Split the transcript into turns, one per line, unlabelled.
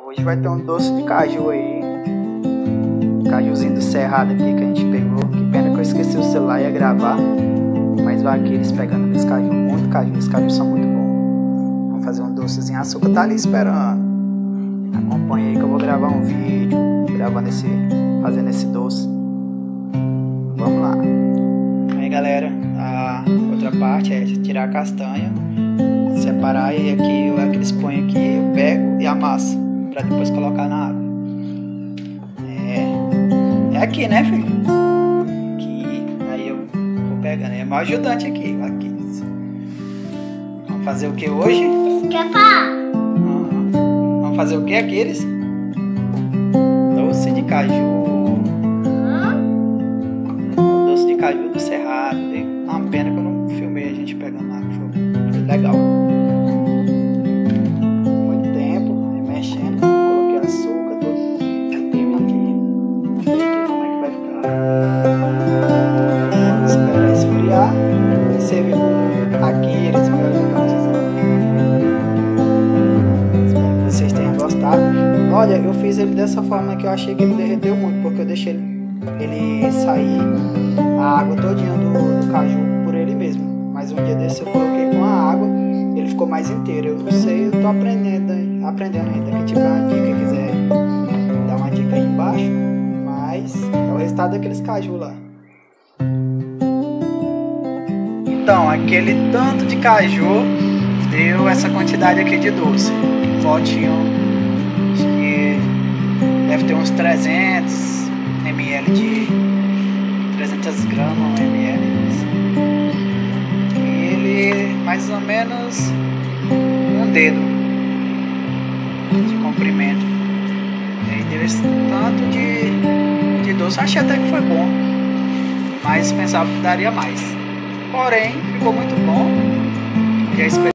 Hoje vai ter um doce de caju aí. Cajuzinho do cerrado aqui que a gente pegou. Que pena que eu esqueci o celular e ia gravar. Mas vai aqui eles pegando nesse caju. Muito caju, esses cajus são muito bons. Vamos fazer um docezinho. A açúcar tá ali esperando. Acompanha aí que eu vou gravar um vídeo fazendo esse doce. Vamos lá. Aí galera, a outra parte é tirar a castanha, separar, e aqui eles põem aqui, eu pego e amasso pra depois colocar na água. É aqui, né, filho? Aqui, aí eu vou pegando, é meu ajudante aqui. Vamos fazer o que hoje? Vamos fazer o que aqueles? Doce de caju. Doce de caju do cerrado. Uma pena que eu não filmei a gente pegando água. Foi legal. Muito tempo mexendo. Coloquei açúcar, tudo. Tem aqui. Vamos ver aqui como é que vai ficar. Vamos esperar esfriar. E servir aqui eles me ajudam. Espero que vocês tenham gostado. Olha, eu fiz ele dessa forma que eu achei que ele derreteu muito, porque eu deixei ele sair a água todinha do caju por ele mesmo. Mas um dia desse eu coloquei com a água, ele ficou mais inteiro. Eu não sei, eu tô aprendendo ainda. Quem tiver uma dica, quiser dar uma dica aí embaixo. Mas é o resultado daqueles caju lá. Então, aquele tanto de caju deu essa quantidade aqui de doce. Potinho que deve ter uns 300 ml de 300 gramas, ml. Ele mais ou menos um dedo de comprimento. E aí deu esse tanto de doce. Achei até que foi bom, mas pensava que daria mais. Porém, ficou muito bom. Já